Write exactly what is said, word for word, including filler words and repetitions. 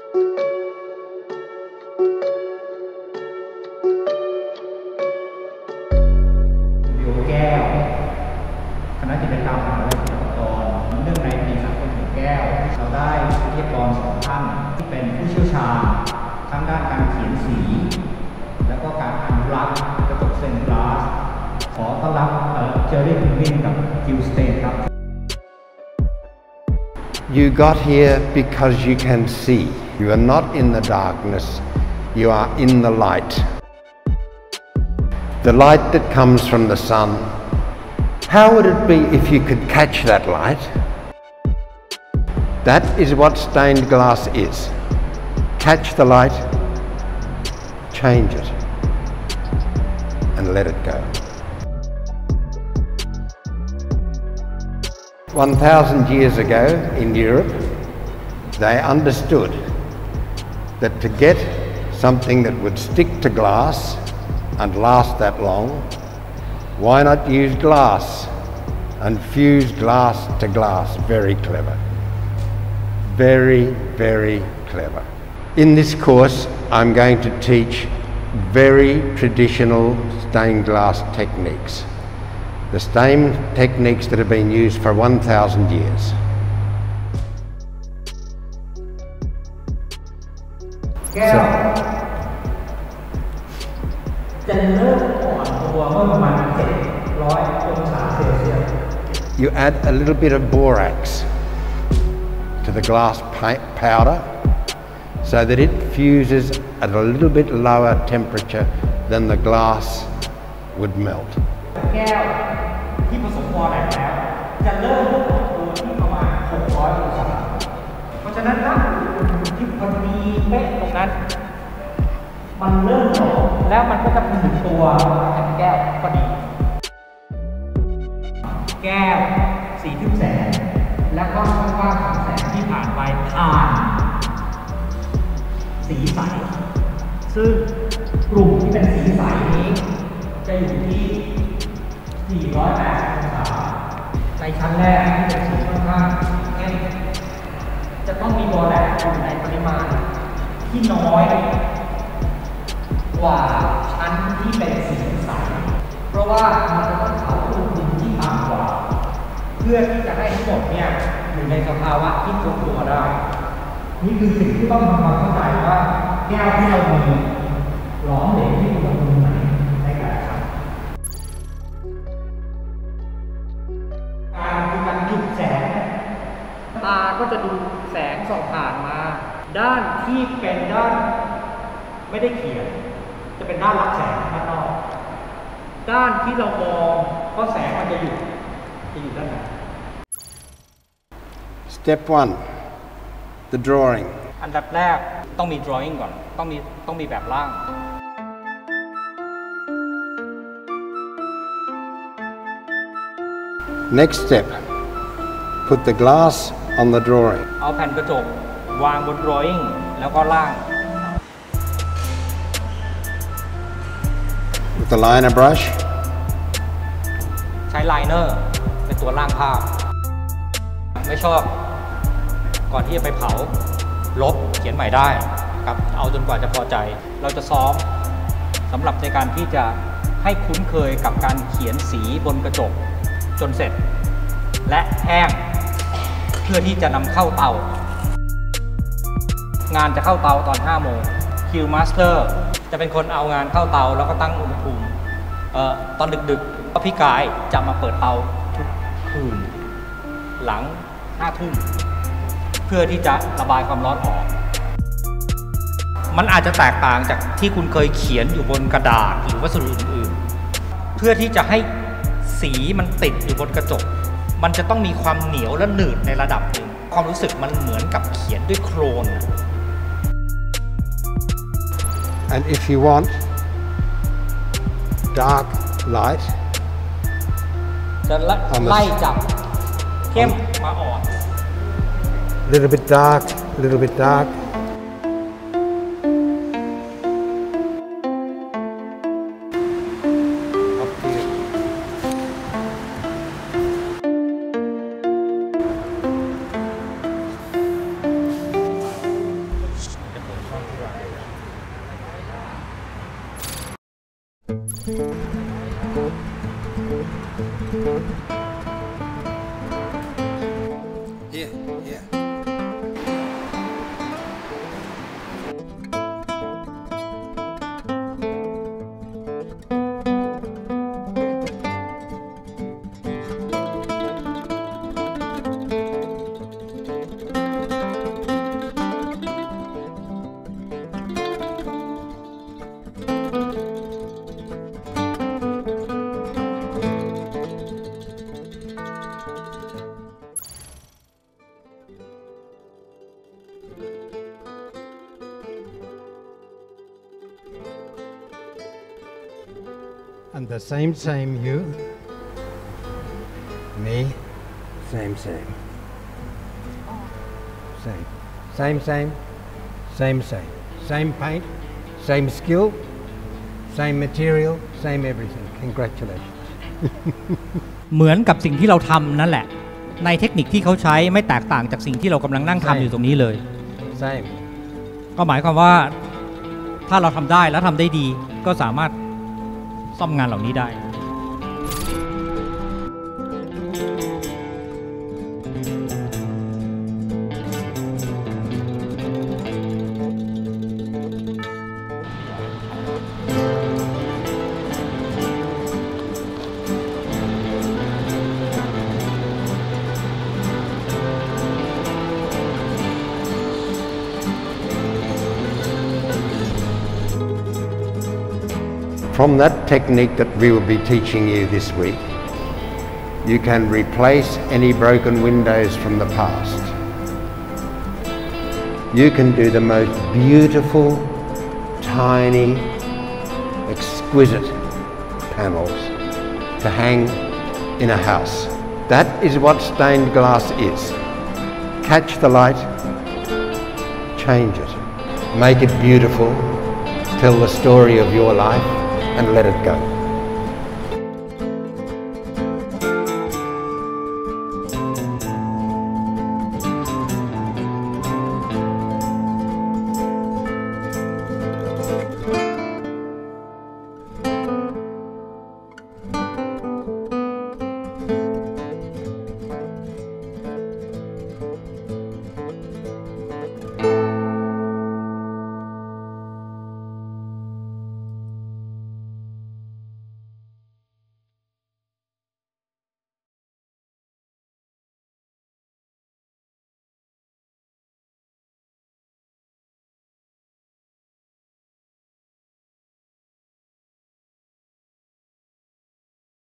แก้วคณะจิตรกรรมมหาวิทยาลัยศิลปากรเนื่องในปีสากลหัวแก้วเราได้วิทยากรสองท่านที่เป็นผู้เชี่ยวชาญทั้งด้านการเขียนสีและก็การอนุรักษ์กระจกเซนกลาสขอต้อนรับเจอร์รี่พิมวินกับกิลสเตนครับ You got here because you can see. You are not in the darkness. You are in the light. The light that comes from the sun. How would it be if you could catch that light? That is what stained glass is. Catch the light, change it, and let it go. One thousand years ago in Europe, they understood that to get something that would stick to glass and last that long, why not use glass and fuse glass to glass? Very clever. Very, very clever. In this course, I'm going to teach very traditional stained glass techniques. The same techniques that have been used for one thousand years. แก้วจะเริ่มอ่อนตัวเมื่อประมาณเจ็ดร้อยองศาเซลเซียส You add a little bit of borax to the glass powder so that it fuses at a little bit lower temperature than the glass would melt. แก้วที่ผสมบอแรกแล้วจะเริ่มอ่อนตัวที่ประมาณหกร้อยองศาเพราะฉะนั้นถ้าที่พอดีเป๊ะตรงนั้นมันเริ่มหลอมแล้วมันก็จะถึงตัวแก้วพอดีแก้วสีทึบแสงแล้วก็ช่องว่างของแสงที่ผ่านไปผ่านสีใสซึ่งกลุ่มที่เป็นสีใสนี้จะอยู่ที่สี่ร้อยแปดสิบองศาในชั้นแรกที่เป็นสีค่อนข้างเข้มจะต้องมีบอแรกอยู่ในปริมาณที่น้อยกว่าชั้นที่เป็นสีใสเพราะว่ามันจะต้องเผาอุณหภูมิที่ต่ำกว่าเพื่อที่จะให้ทั้งหมดเนี่ยอยู่ในสภาวะที่ทรงตัวได้นี่คือสิ่งที่ต้องทำความเข้าใจว่าแก้วที่เรามีหลอมเหลวที่อุณหภูมิไหนในแต่ละชั้นการคือการหยุดแสงตาก็จะดูแสงส่องผ่านมาด้านที่เป็นด้านไม่ได้เขียนจะเป็นด้านรับแสงด้านนอกด้านที่เรามองเพราะแสงมันจะอยู่จะอยู่ด้านไหน Step one, the drawing. อันดับแรกต้องมี drawing ก่อนต้องมีต้องมีแบบร่าง Next step, put the glass on the drawing. เอาแผ่นกระจกวางบน drawing แล้วก็ร่าง With the liner brush. ใช้ไลเนอร์เป็นตัวร่างภาพไม่ชอบก่อนที่จะไปเผาลบเขียนใหม่ได้ครับเอาจนกว่าจะพอใจเราจะซ้อมสำหรับในการที่จะให้คุ้นเคยกับการเขียนสีบนกระจกจนเสร็จและแห้งเพื่อที่จะนำเข้าเตางานจะเข้าเตาตอนห้าโมงคิวมาสเตอร์จะเป็นคนเอางานเข้าเตาแล้วก็ตั้งอุณหภูมิเอ่อตอนดึกๆพี่กายจะมาเปิดเตาทุกคืนหลังห้าทุ่มเพื่อที่จะระบายความร้อนออกมันอาจจะแตกต่างจากที่คุณเคยเขียนอยู่บนกระดาษหรือวัสดุอื่นๆเพื่อที่จะให้สีมันติดอยู่บนกระจกมันจะต้องมีความเหนียวและหนืดในระดับหนึ่งความรู้สึกมันเหมือนกับเขียนด้วยโครน And if you want dark light, จะไล่จากเข้มมาอ่อน little bit dark, little bit dark. Up here. And the same, same you. Me. Same, same. Same. Same, same. Same, same. Same paint. Same skill. Same material. Same everything. Congratulations. เหมือนกับสิ่งที่เราทำนั่นแหละในเทคนิคที่เขาใช้ไม่แตกต่างจากสิ่งที่เรากำลังนั่งทำอยู่ตรงนี้เลย Same. ก็หมายความว่าถ้าเราทำได้และทำได้ดีก็สามารถซ่อมงานเหล่านี้ได้ From that technique that we will be teaching you this week, you can replace any broken windows from the past. You can do the most beautiful, tiny, exquisite panels to hang in a house. That is what stained glass is. Catch the light, change it, make it beautiful, tell the story of your life, and let it go.